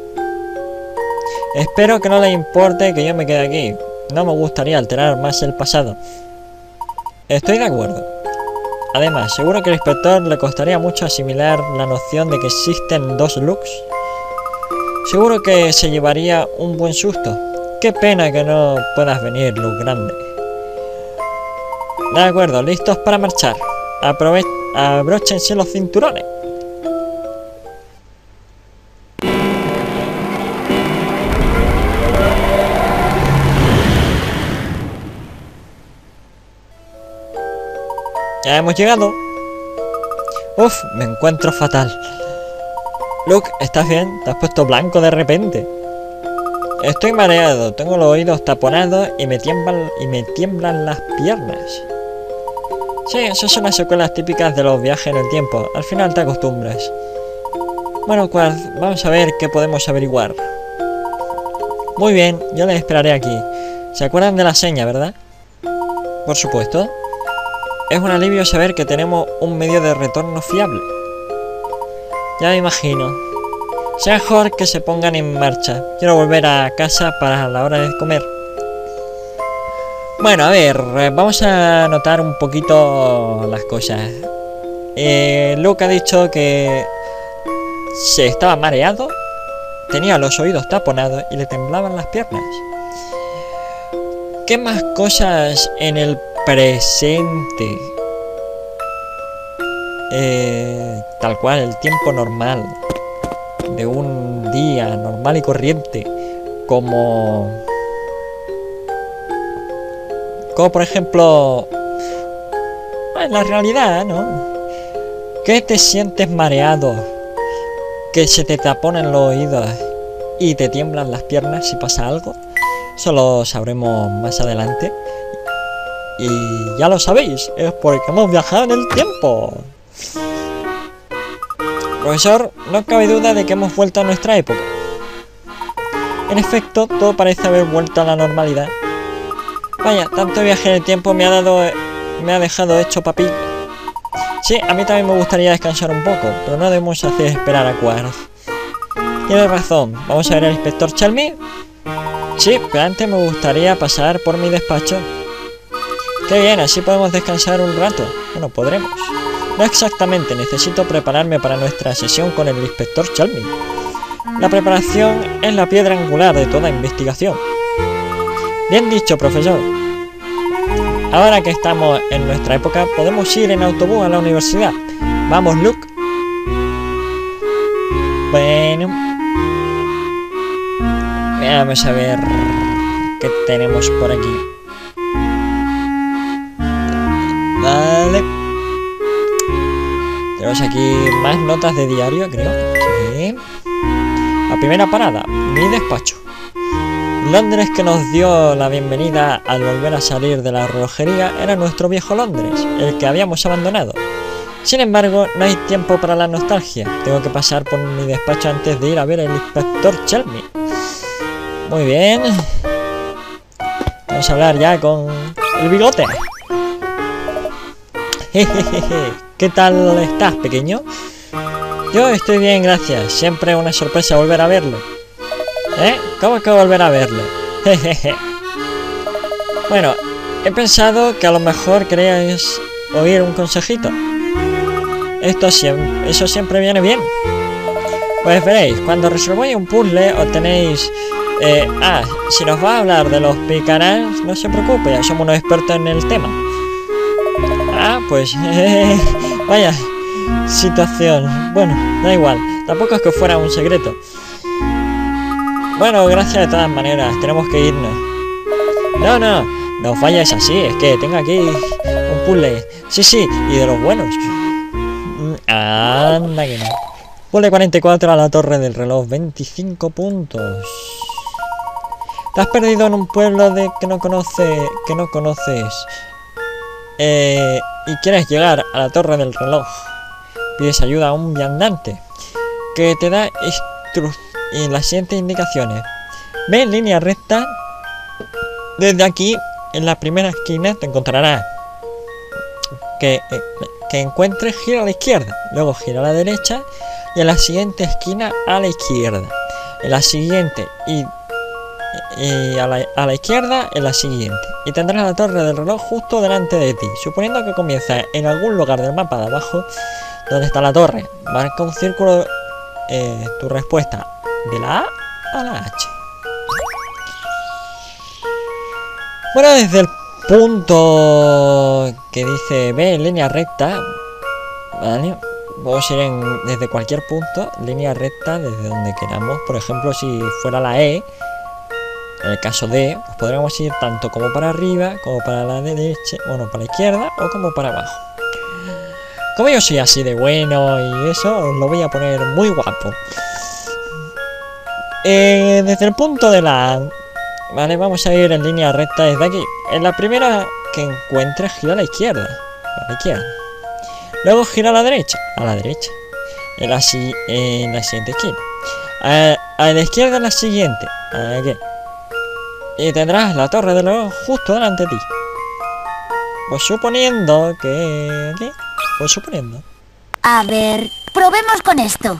Espero que no le importe que yo me quede aquí. No me gustaría alterar más el pasado. Estoy de acuerdo. Además, seguro que al inspector le costaría mucho asimilar la noción de que existen dos Lukes. Seguro que se llevaría un buen susto. Qué pena que no puedas venir, Luke Grande. De acuerdo, listos para marchar. Aprove abróchense los cinturones. Ya hemos llegado. Uf, me encuentro fatal. Luke, ¿estás bien? Te has puesto blanco de repente. Estoy mareado, tengo los oídos taponados y me tiemblan, y me tiemblan las piernas. Sí, esas son las secuelas típicas de los viajes en el tiempo. Al final te acostumbras. Bueno, Quartz, vamos a ver qué podemos averiguar. Muy bien, yo les esperaré aquí. ¿Se acuerdan de la seña, verdad? Por supuesto. Es un alivio saber que tenemos un medio de retorno fiable. Ya me imagino. Sea mejor que se pongan en marcha. Quiero volver a casa para la hora de comer. Bueno, a ver, vamos a anotar un poquito las cosas. Eh, Luke ha dicho que se estaba mareado, tenía los oídos taponados y le temblaban las piernas. ¿Qué más cosas en el presente? Eh, tal cual, el tiempo normal de un día normal y corriente, como Como por ejemplo... en la realidad, ¿no? Que te sientes mareado, que se te taponan los oídos y te tiemblan las piernas si pasa algo. Eso lo sabremos más adelante. Y ya lo sabéis, es porque hemos viajado en el tiempo. Profesor, no cabe duda de que hemos vuelto a nuestra época. En efecto, todo parece haber vuelto a la normalidad. Vaya, tanto viaje en el tiempo me ha dado... me ha dejado hecho papilla. Sí, a mí también me gustaría descansar un poco, pero no debemos hacer esperar a Quark. Tienes razón, ¿vamos a ver al inspector Chelmy? Sí, pero antes me gustaría pasar por mi despacho. Qué bien, así podemos descansar un rato. Bueno, podremos. No exactamente, necesito prepararme para nuestra sesión con el inspector Chelmy. La preparación es la piedra angular de toda investigación. Bien dicho, profesor. Ahora que estamos en nuestra época, podemos ir en autobús a la universidad. Vamos, Luke. Bueno. Vamos a ver qué tenemos por aquí. Vale. Tenemos aquí más notas de diario, creo. Sí. La primera parada, mi despacho. Londres, que nos dio la bienvenida al volver a salir de la relojería, era nuestro viejo Londres, el que habíamos abandonado. Sin embargo, no hay tiempo para la nostalgia. Tengo que pasar por mi despacho antes de ir a ver al inspector Chelmy. Muy bien. Vamos a hablar ya con el bigote. Jejeje. ¿Qué tal estás, pequeño? Yo estoy bien, gracias. Siempre es una sorpresa volver a verle. ¿Eh? ¿Cómo que volver a verle? Jejeje. Bueno, he pensado que a lo mejor queríais oír un consejito. Esto siempre, eso siempre viene bien. Pues veréis, cuando resolváis un puzzle obtenéis... Eh, ah, si nos va a hablar de los picarás, no se preocupe, ya somos unos expertos en el tema. Ah, pues... Eh, vaya situación. Bueno, da igual, tampoco es que fuera un secreto. Bueno, gracias de todas maneras, tenemos que irnos. No, no, no vayáis así, es que tengo aquí un puzzle. Sí, sí, y de los buenos. Anda que no. Puzzle cuarenta y cuatro a la torre del reloj, veinticinco puntos. Te has perdido en un pueblo de que no conoce, que no conoces. Eh, y quieres llegar a la torre del reloj. Pides ayuda a un viandante que te da instrucciones. Y las siguientes indicaciones. Ve en línea recta. Desde aquí, en la primera esquina, te encontrarás que, eh, que encuentres, gira a la izquierda. Luego gira a la derecha. Y en la siguiente esquina a la izquierda. En la siguiente y, y a, la, a la izquierda en la siguiente. Y tendrás la torre del reloj justo delante de ti. Suponiendo que comienza en algún lugar del mapa de abajo, donde está la torre. Marca un círculo eh, tu respuesta. De la A a la H. Bueno, desde el punto que dice B en línea recta, ¿vale? Podemos ir en, desde cualquier punto, línea recta, desde donde queramos. Por ejemplo, si fuera la E, en el caso de, pues podríamos ir tanto como para arriba, como para la derecha, bueno, para la izquierda o como para abajo. Como yo soy así de bueno y eso, os lo voy a poner muy guapo. Eh, desde el punto de la A, vale, vamos a ir en línea recta desde aquí. En la primera que encuentres, gira a la izquierda. A la izquierda. Luego gira a la derecha. A la derecha. En la, si en la siguiente esquina. A, a la izquierda en la siguiente. Aquí. Y tendrás la torre de reloj justo delante de ti. Pues suponiendo que... ¿Qué? Pues suponiendo. A ver, probemos con esto.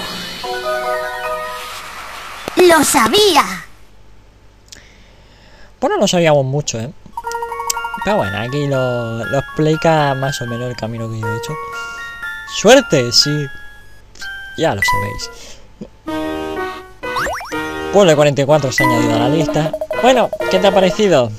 ¡Lo sabía! Pues no lo sabíamos mucho, ¿eh? Pero bueno, aquí lo, lo explica más o menos el camino que yo he hecho. ¡Suerte! Sí. Ya lo sabéis. Puzzle cuarenta y cuatro se ha añadido a la lista. Bueno, ¿qué te ha parecido?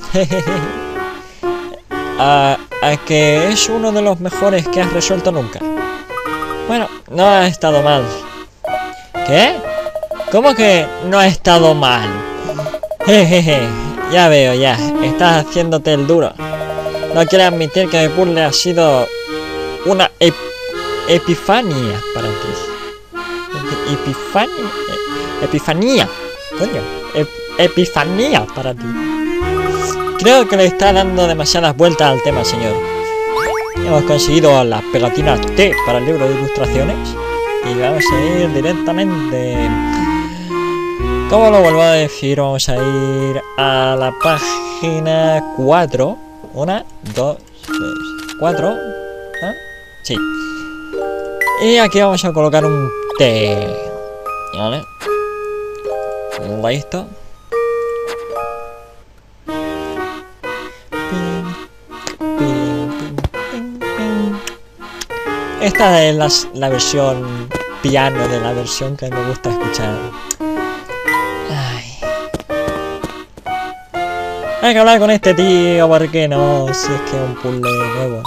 a, a que es uno de los mejores que has resuelto nunca. Bueno, no ha estado mal. ¿Qué? ¿Cómo que no ha estado mal? Jejeje. Ya veo, ya. Estás haciéndote el duro. No quieres admitir que mi puzzle ha sido una ep epifanía para ti. Epifanía. Epifanía. Coño. Ep epifanía para ti. Creo que le está dando demasiadas vueltas al tema, señor. Hemos conseguido las pegatinas T para el libro de ilustraciones. Y vamos a ir directamente... ¿Cómo lo vuelvo a decir? Vamos a ir a la página cuatro. Una, dos, tres, cuatro. ¿Ah? Sí. Y aquí vamos a colocar un T. ¿Vale? Listo. Esta es la, la versión piano de la versión que me gusta escuchar. Ay. Hay que hablar con este tío, ¿por qué no? Si es que es un puzzle nuevo.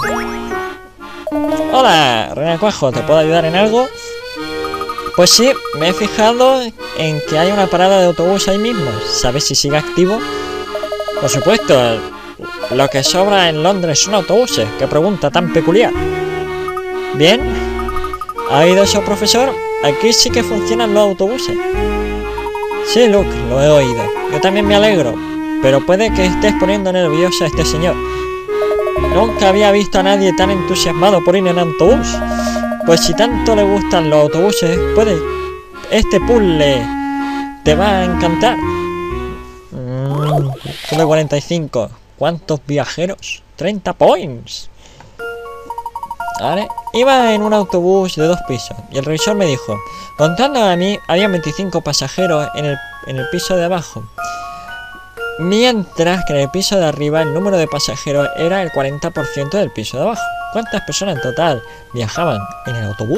Hola, Renacuajo, ¿te puedo ayudar en algo? Pues sí, me he fijado en que hay una parada de autobús ahí mismo. ¿Sabes si sigue activo? Por supuesto, lo que sobra en Londres son autobuses. ¿Qué pregunta tan peculiar? Bien. ¿Ha oído eso, profesor? Aquí sí que funcionan los autobuses. Sí, Luke, lo he oído. Yo también me alegro. Pero puede que estés poniendo nervioso a este señor. Nunca había visto a nadie tan entusiasmado por ir en autobús. Pues si tanto le gustan los autobuses, puede... Este puzzle te va a encantar. Mm, ciento cuarenta y cinco. ¿Cuántos viajeros? treinta points. Vale. Iba en un autobús de dos pisos y el revisor me dijo, contando a mí, había veinticinco pasajeros en el, en el piso de abajo. Mientras que en el piso de arriba el número de pasajeros era el cuarenta por ciento del piso de abajo. ¿Cuántas personas en total viajaban en el autobús?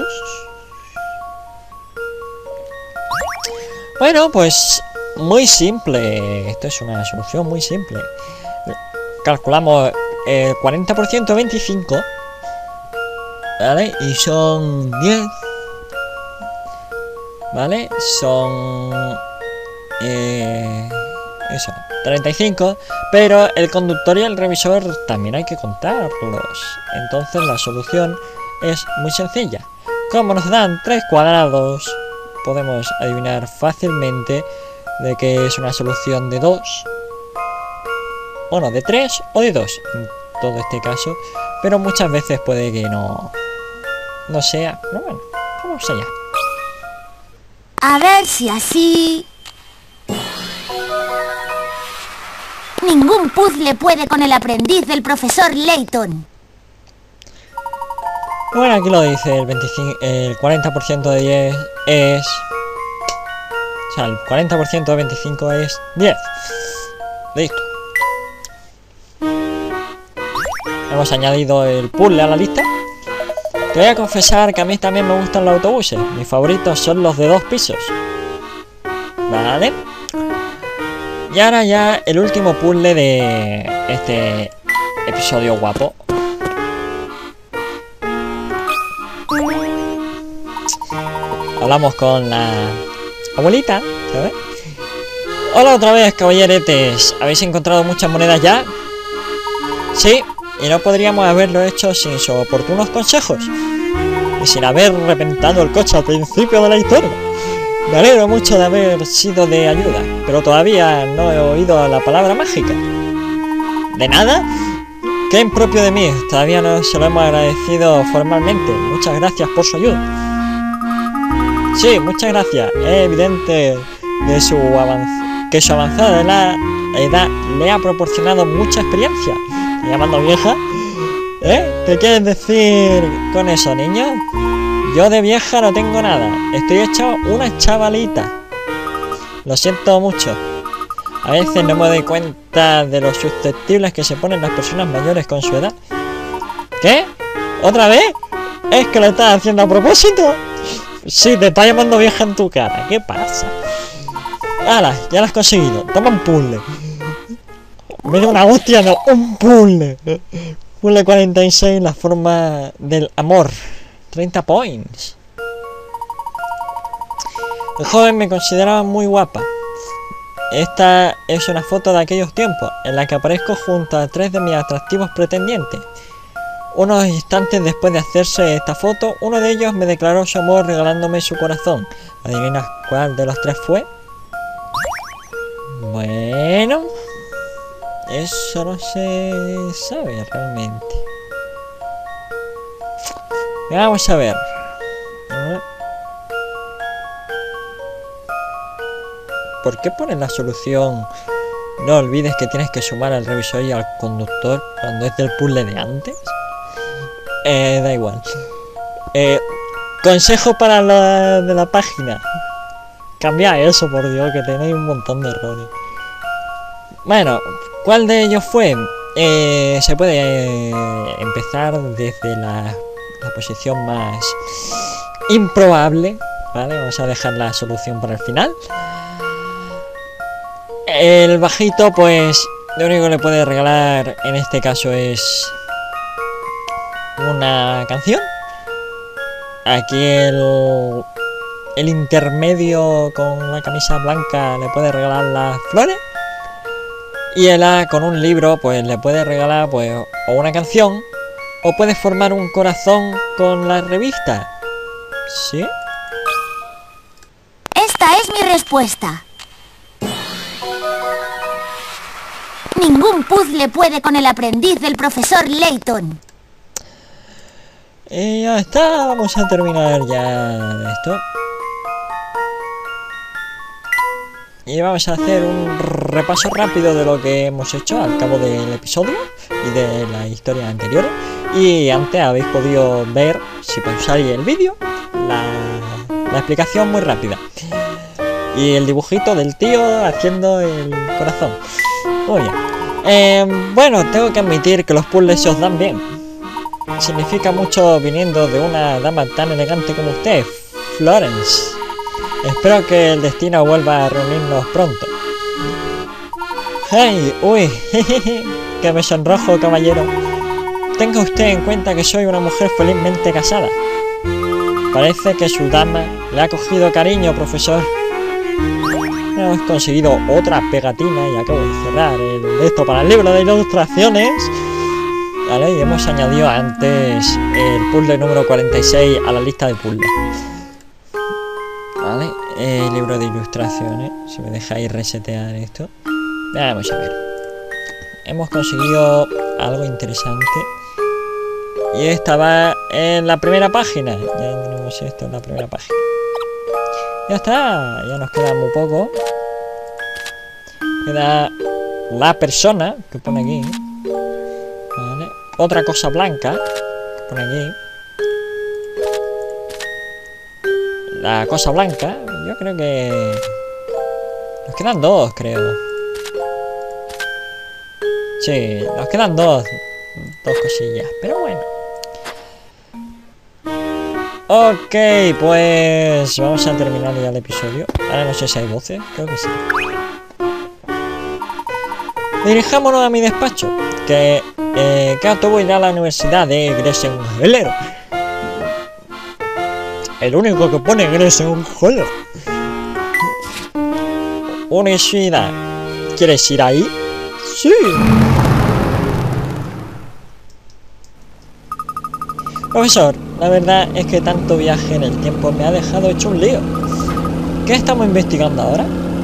Bueno, pues muy simple. Esto es una solución muy simple. Calculamos el cuarenta por ciento, veinticinco. ¿Vale? Y son diez. ¿Vale? Son... Eh... Eso, treinta y cinco, pero el conductor y el revisor también hay que contarlos. Entonces la solución es muy sencilla. Como nos dan tres cuadrados, podemos adivinar fácilmente de que es una solución de dos, o no, de tres o de dos, en todo este caso, pero muchas veces puede que no, no sea, pero bueno, como sea. A ver si así... Ningún puzzle puede con el aprendiz del profesor Layton. Bueno, aquí lo dice, el, veinticinco, el cuarenta por ciento de diez es... O sea, el cuarenta por ciento de veinticinco es diez. Listo. Hemos añadido el puzzle a la lista. Te voy a confesar que a mí también me gustan los autobuses. Mis favoritos son los de dos pisos. Vale. Y ahora ya el último puzzle de este episodio guapo. Hablamos con la abuelita, ¿sabes? Hola otra vez, caballeretes. ¿Habéis encontrado muchas monedas ya? Sí, y no podríamos haberlo hecho sin sus oportunos consejos. Y sin haber reventado el coche al principio de la historia. Me alegro mucho de haber sido de ayuda, pero todavía no he oído la palabra mágica. ¿De nada? Qué impropio de mí, todavía no se lo hemos agradecido formalmente. Muchas gracias por su ayuda. Sí, muchas gracias. Es evidente de su avanz que su avanzada de la edad le ha proporcionado mucha experiencia. ¿Me llamando vieja? ¿Eh? ¿Qué quieres decir con eso, niño? Yo de vieja no tengo nada. Estoy hecho una chavalita. Lo siento mucho. A veces no me doy cuenta de lo susceptibles que se ponen las personas mayores con su edad. ¿Qué? ¿Otra vez? ¿Es que lo estás haciendo a propósito? Sí, te está llamando vieja en tu cara. ¿Qué pasa? ¡Hala! Ya lo has conseguido. Toma un puzzle. Mira una hostia, no. Un puzzle. Puzzle cuarenta y seis, la forma del amor. treinta points. El joven me consideraba muy guapa. Esta es una foto de aquellos tiempos, en la que aparezco junto a tres de mis atractivos pretendientes. Unos instantes después de hacerse esta foto, uno de ellos me declaró su amor regalándome su corazón. ¿Adivinas cuál de los tres fue? Bueno, eso no se sabe realmente. Vamos a ver. ¿Por qué ponen la solución? No olvides que tienes que sumar al revisor y al conductor cuando es del puzzle de antes. Eh, da igual. Eh, consejo para la de la página. Cambia eso, por Dios, que tenéis un montón de errores. Bueno, ¿cuál de ellos fue? Eh, se puede eh, empezar desde la, la posición más improbable. Vale, vamos a dejar la solución para el final. El bajito, pues, lo único que le puede regalar en este caso es una canción. Aquí el, el intermedio con la camisa blanca le puede regalar las flores. Y el A con un libro pues le puede regalar pues o una canción o puede formar un corazón con la revista. ¿Sí? Esta es mi respuesta. Ningún puzzle puede con el aprendiz del profesor Layton. Y ya está, vamos a terminar ya esto. Y vamos a hacer un repaso rápido de lo que hemos hecho al cabo del episodio y de las historias anteriores. Y antes habéis podido ver, si pausáis el vídeo, la, la explicación muy rápida. Y el dibujito del tío haciendo el corazón. Muy bien. Eh, bueno, tengo que admitir que los puzzles se os dan bien. Significa mucho viniendo de una dama tan elegante como usted, Florence. Espero que el destino vuelva a reunirnos pronto. ¡Hey! ¡Uy! ¡Que me sonrojo, caballero! Tenga usted en cuenta que soy una mujer felizmente casada. Parece que su dama le ha cogido cariño, profesor. Hemos conseguido otra pegatina y acabo de cerrar el, esto para el libro de ilustraciones. Vale, y hemos añadido antes el puzzle número cuarenta y seis a la lista de puzzles. Vale, el libro de ilustraciones. Si me dejáis resetear esto. Vamos a ver. Hemos conseguido algo interesante. Y esta va en la primera página. Ya tenemos esto en la primera página. Ya está, ya nos queda muy poco. Queda la persona que pone aquí. Vale. Otra cosa blanca que pone aquí. La cosa blanca, yo creo que nos quedan dos, creo. Sí, nos quedan dos. Dos cosillas, pero bueno. Ok, pues vamos a terminar ya el episodio. Ahora no sé si hay voces, creo que sí. Dirijámonos a mi despacho, que eh, Kato irá a la universidad de Gresenheller. El único que pone Gresenheller. Universidad. ¿Quieres ir ahí? Sí. Profesor, la verdad es que tanto viaje en el tiempo me ha dejado hecho un lío. ¿Qué estamos investigando ahora?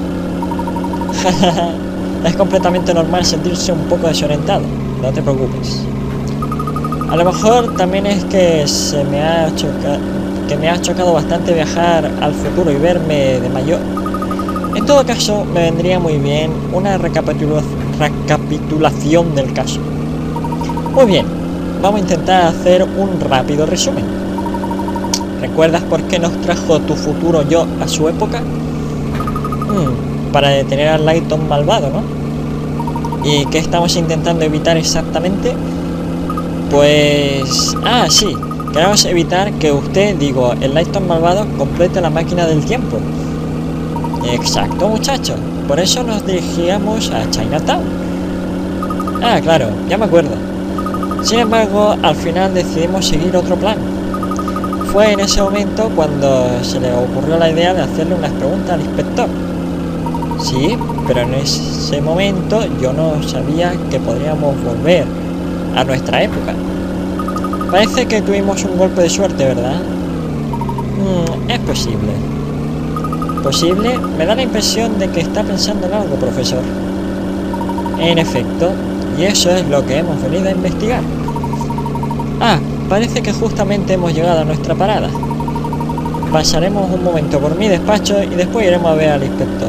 Es completamente normal sentirse un poco desorientado, no te preocupes. A lo mejor también es que se me ha chocado, que me ha chocado bastante viajar al futuro y verme de mayor. En todo caso, me vendría muy bien una recapitula recapitulación del caso. Muy bien, vamos a intentar hacer un rápido resumen. ¿Recuerdas por qué nos trajo tu futuro yo a su época? Hmm, para detener al Layton malvado, ¿no? ¿Y qué estamos intentando evitar exactamente? Pues... Ah, sí. Queremos evitar que usted, digo, el Layton malvado, complete la máquina del tiempo. Exacto, muchachos. Por eso nos dirigíamos a Chinatown. Ah, claro, ya me acuerdo. Sin embargo, al final decidimos seguir otro plan. Fue en ese momento cuando se le ocurrió la idea de hacerle unas preguntas al inspector. Sí, pero en ese momento yo no sabía que podríamos volver a nuestra época. Parece que tuvimos un golpe de suerte, ¿verdad? Mm, es posible. ¿Posible? Me da la impresión de que está pensando en algo, profesor. En efecto, y eso es lo que hemos venido a investigar. Ah, parece que justamente hemos llegado a nuestra parada. Pasaremos un momento por mi despacho y después iremos a ver al inspector.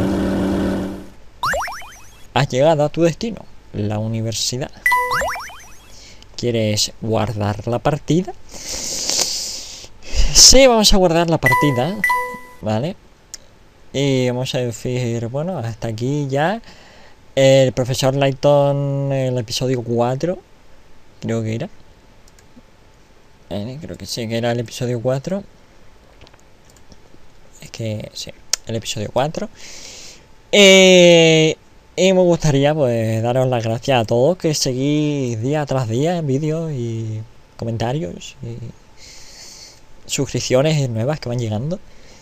Has llegado a tu destino, la universidad. ¿Quieres guardar la partida? Sí, vamos a guardar la partida, ¿vale? Y vamos a decir, bueno, hasta aquí ya. El profesor Layton, el episodio cuatro, creo que era. Eh, creo que sí, que era el episodio cuatro. Es que sí, el episodio cuatro. Eh, y me gustaría pues daros las gracias a todos que seguís día tras día en vídeos y comentarios y suscripciones nuevas que van llegando.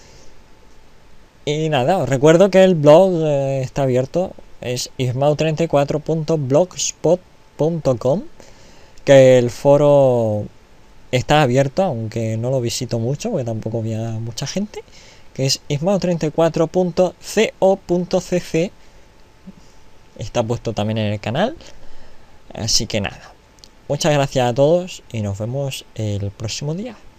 Y nada, os recuerdo que el blog eh, está abierto, es ismau treinta y cuatro punto blogspot punto com, que el foro está abierto, aunque no lo visito mucho, porque tampoco había mucha gente, que es ismau treinta y cuatro punto co punto cc, está puesto también en el canal. Así que nada, muchas gracias a todos y nos vemos el próximo día.